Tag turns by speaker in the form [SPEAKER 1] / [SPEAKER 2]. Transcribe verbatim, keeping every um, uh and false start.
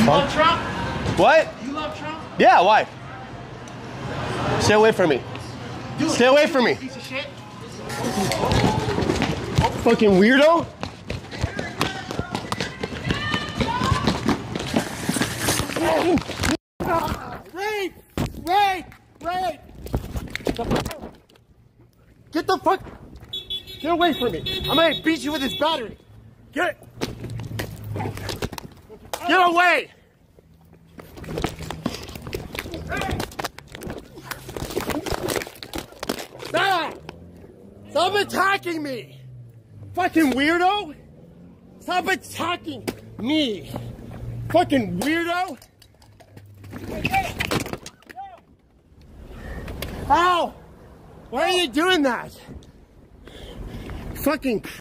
[SPEAKER 1] You love Trump?
[SPEAKER 2] What?
[SPEAKER 1] You love Trump?
[SPEAKER 2] Yeah, why? Stay away from me.
[SPEAKER 1] Dude,
[SPEAKER 2] Stay away from me.
[SPEAKER 1] Piece of shit.
[SPEAKER 2] Fucking weirdo.
[SPEAKER 1] Wait! Wait! Wait! Get the fuck! Get away from me! I'm gonna beat you with this battery! Get Get away! Stop! Stop attacking me! Fucking weirdo! Stop attacking me! Fucking weirdo! Ow! Why are you doing that? Fucking